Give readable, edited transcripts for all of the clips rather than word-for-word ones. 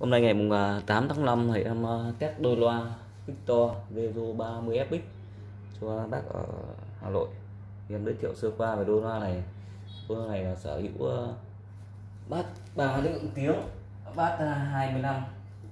Hôm nay ngày mùng 8 tháng 5 thì em test đôi loa Victor Vezo 30 FX cho bác ở Hà Nội. Thì em giới thiệu sơ qua về đôi loa này. Đôi loa này là sở hữu bát 3 lượng tiếng, bát 25,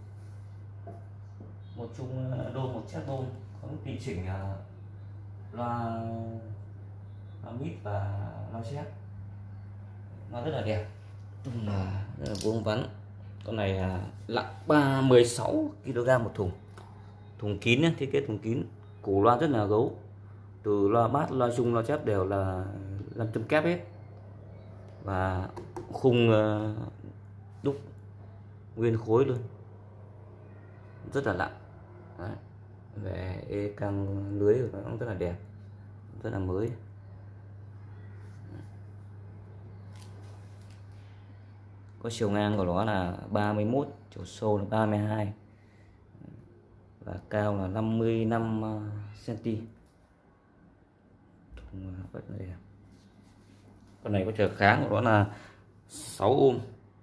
một chung đôn, một chép đôn, có tùy chỉnh loa mid và loa chép. Nó rất là đẹp, rất là vuông vắn. Con này nặng 16 kg một thùng, thùng kín nhé, thiết kế thùng kín. Củ loa rất là gấu, từ loa bass, loa chung, loa chép đều là 500 kép hết, và khung đúc nguyên khối luôn, rất là nặng. Đấy. Về căng lưới của nó cũng rất là đẹp, rất là mới. Có chiều ngang của nó là 31, chiều sâu là 32 và cao là 55 cm. Rất là đẹp. Con này có trở kháng của nó là 6 ohm,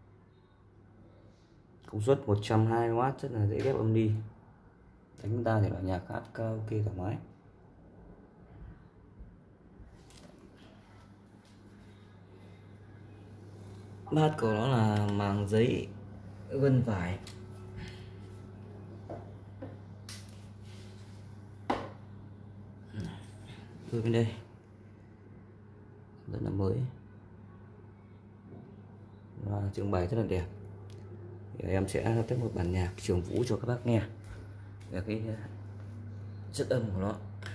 công suất 120W, rất là dễ ghép âm đi. Đánh ta thì là nhạc hát karaoke thoải mái. Bát của nó là màng giấy vân vải, rồi bên đây rất là mới và trưng bày rất là đẹp. Thì em sẽ test một bản nhạc Trường Vũ cho các bác nghe về cái chất âm của nó.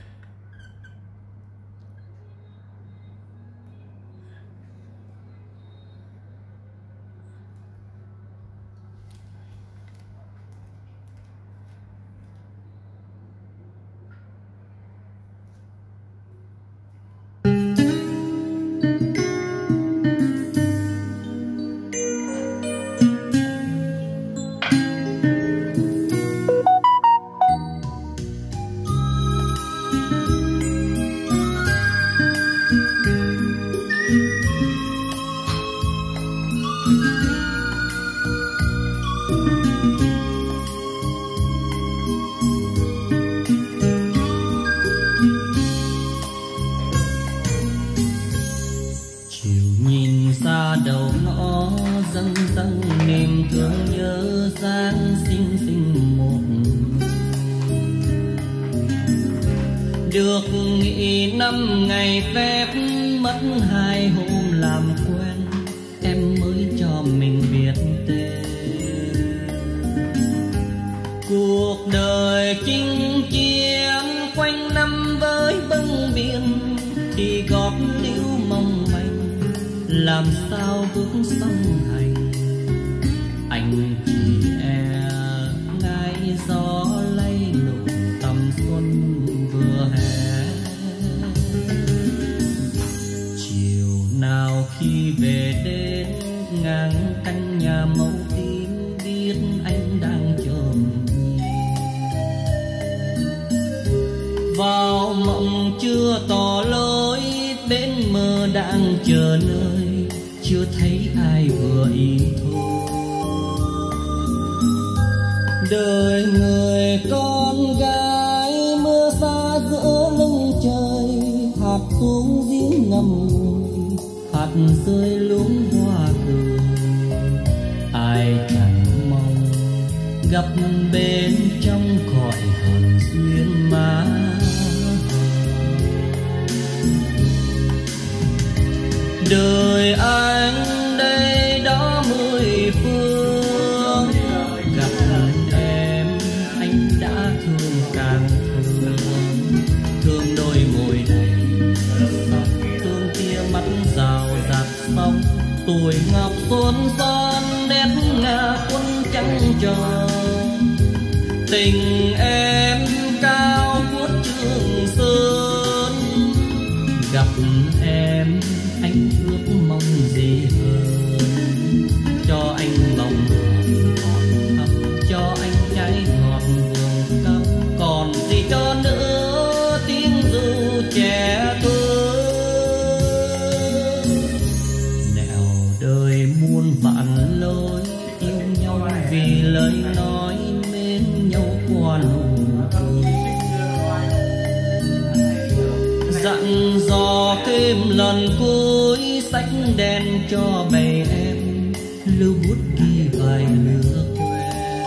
Đầu ngõ dâng dâng niềm thương nhớ Giáng sinh sinh một được nghỉ 5 ngày phép, mất 2 hôm làm quen, em mới cho mình biết tên. Cuộc đời chinh chiến quanh năm với bâng biển, thì gót liễu mong manh làm sao bước song hành. Anh chỉ ngại gió lay nụ tầm xuân vừa hè. Chiều nào khi về đến ngang căn nhà màu tím, biết anh đang chờ mình. Vào mộng chưa tỏ lối, bên mơ đang chờ nơi, chưa thấy ai vừa ý thôi. Đời người con gái mưa xa giữa lưng trời, hạt xuống giếng ngầm ngùi, hạt rơi luống hoa cười. Ai chẳng mong gặp bên trong cõi hờn duyên má. Đời anh đây đó 10 phương, gặp em anh đã thương càng thương. Thương đôi môi đầy sóng, thương tia mắt rào rạt sóng. Tuổi ngọc xuân son nét ngà quân trắng tròn. Tình em cao vút Trường Sơn, gặp em anh ước mong gì hơn. Cho anh lòng còn thắm, cho anh trái ngọt vườn cam. Còn gì cho nữa tiếng ru trẻ thơ. Nẻo đời muôn vạn lối, yêu nhau vì lời lời nói mến nhau qua nụ cười. Dặn dò thêm lần cuối sách đen cho bầy em, lưu bút ghi vài lứa quen.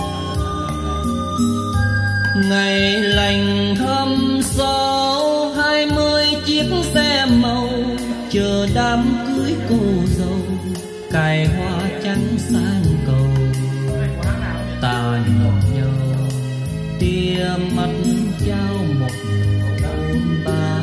Ngày lành thăm sau 20 chiếc xe màu, chờ đám cưới cô dâu cài hoa trắng sang cầu. Ta nhìn nhau tia mắt trao một hôn ba.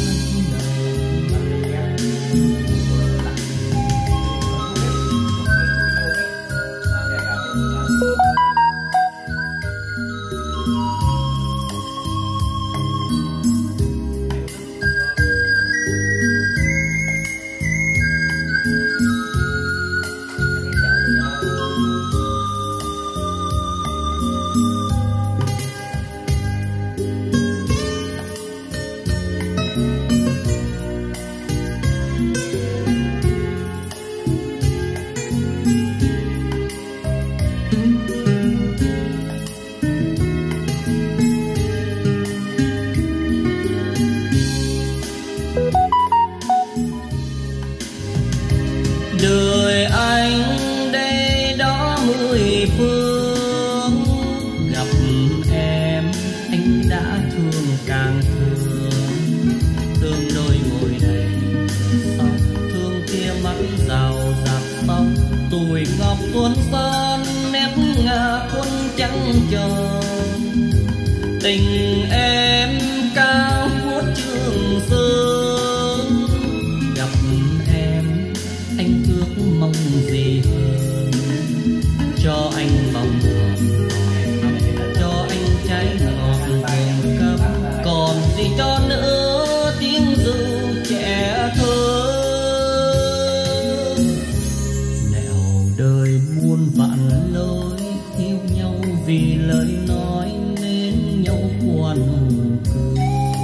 Đời anh đây đó 10 phương, gặp em anh đã thương càng thương. Thương đôi môi đầy sóng, thương kia mắt rào rạc sóng. Tuổi ngọc tuôn son nét ngà quân trắng tròn. Tình em cao vút trường sơn, gặp em anh ước mong gì hơn. Cho anh bông hồng, cho anh trái ngọt hồng cấm. Còn gì cho nữa tiếng ru trẻ thơ. Nẻo đời muôn vạn lối, yêu nhau vì lời nói nên nhau qua nụ cười.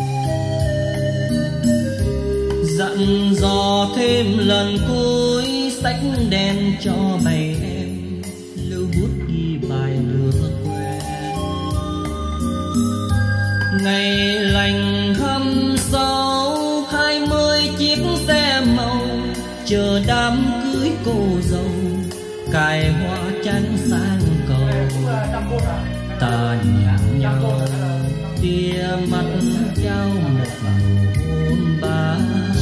Dặn dò thêm lần cuối sách đen cho bầy em, lưu bút ghi bài lứa quen. Ngày lành hâm sau 20 chiếc xe màu, chờ đám cưới cô dâu cài hoa trắng sang cầu. Ta nhìn nhau tia mắt trao một nụ hôn ba.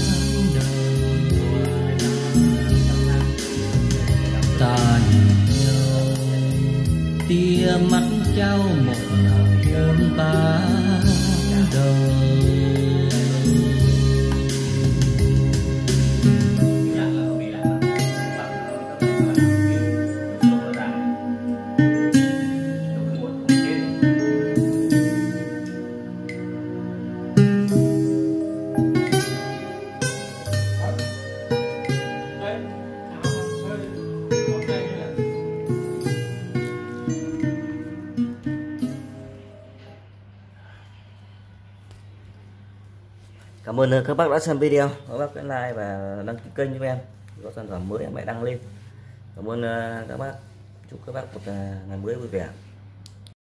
Ta nhìn nhau tia mắt trao một nụ hôn ban đầu. Cảm ơn các bác đã xem video. Các bác hãy like và đăng ký kênh giúp em, có sản phẩm mới em lại đăng lên. Cảm ơn các bác. Chúc các bác một ngày mới vui vẻ.